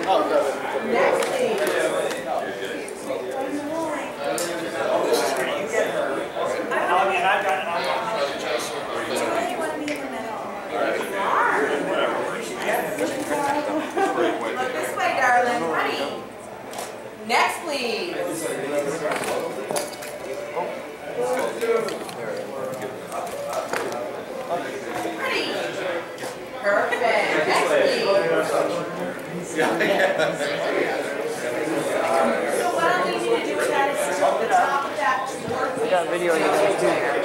Next, please. Look this way, darling. Honey. Next, please. Honey. Perfect. Next, please. So what I'll need you to do with that is tilt the top of that towards We got video you guys do.